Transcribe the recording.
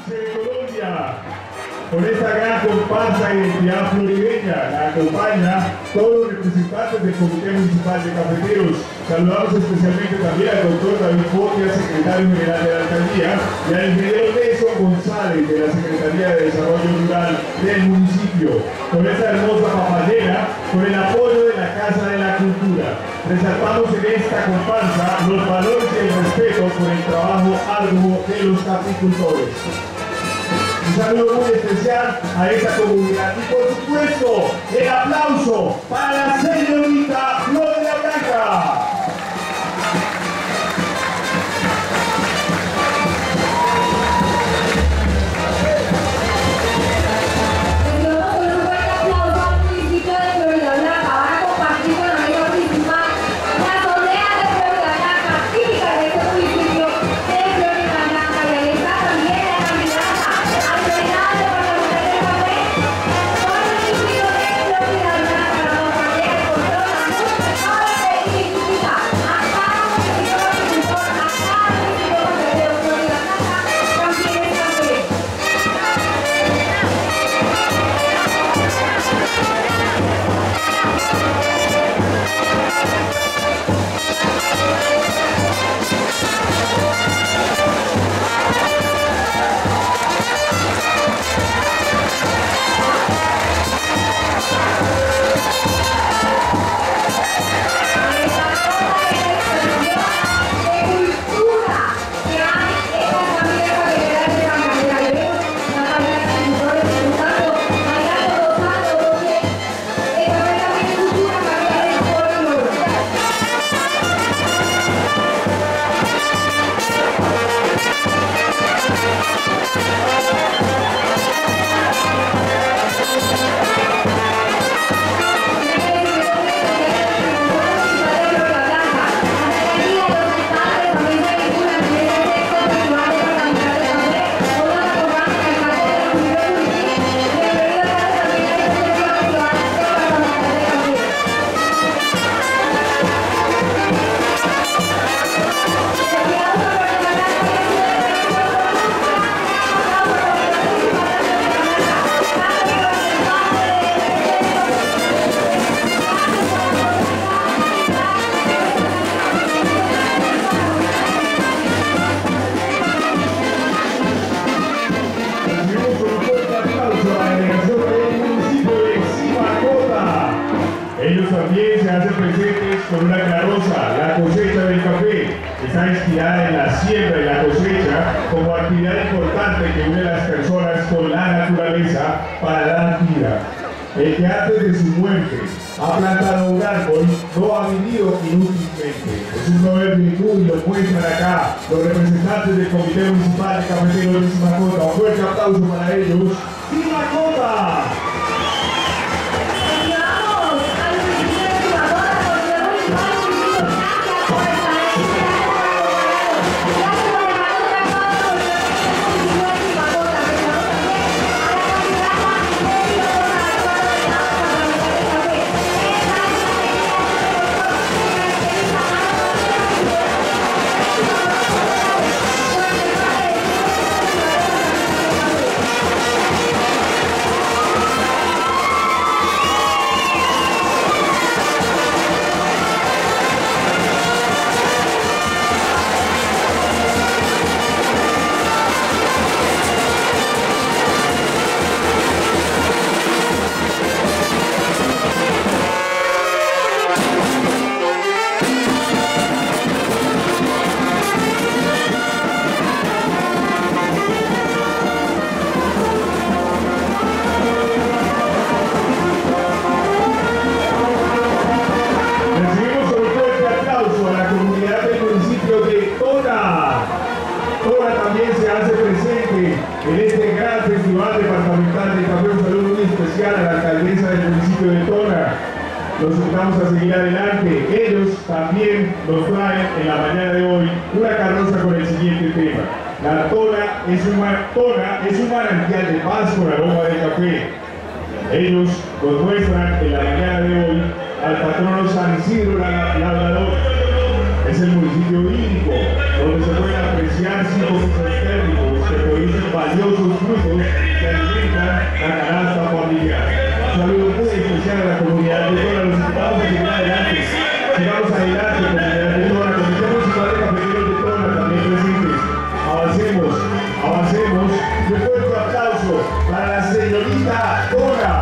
de Colombia. Con esta gran comparsa e identidad florideña, la acompaña todos los representantes del Comité Municipal de Cafeteros. Saludamos especialmente también al doctor David Botia, secretario general de la alcaldía, y al ingeniero Nelson González de la Secretaría de Desarrollo Rural del municipio. Con esta hermosa papayera, con el apoyo de la Casa de la Cultura, resaltamos en esta comparsa los valores y el respeto por el trabajo arduo de los caficultores. Un saludo muy especial a esta comunidad y por supuesto el aplauso para la señorita Gloria Blanca. Ellos también se hacen presentes con una carroza, la cosecha del café. Está inspirada en la siembra y la cosecha como actividad importante que une a las personas con la naturaleza para dar vida. El que antes de su muerte ha plantado un árbol no ha vivido inútilmente. Es un novel virtud y lo muestran acá los representantes del Comité Municipal de Cafeteros de Simacota. Un fuerte aplauso para ellos. ¡Simacota! En este gran festival departamental de café, un saludo muy especial a la alcaldesa del municipio de Tona. Los invitamos a seguir adelante. Ellos también nos traen en la mañana de hoy una carroza con el siguiente tema. La Tona es un manantial de paz con aroma de café. Ellos nos muestran en la mañana de hoy al patrono San Isidro Labrador. Es el municipio hídrico donde se pueden apreciar 5 pisos térmicos que producen valiosos frutos que alimentan la canasta familiar. Un saludo muy especial a la comunidad de Tona. Los invitamos a seguir adelante. Sigamos adelante, comunidad de Tona. Comisión Municipal de Cafeteros de Tona también presentes. Avancemos, avancemos. Un fuerte aplauso para la señorita Tona.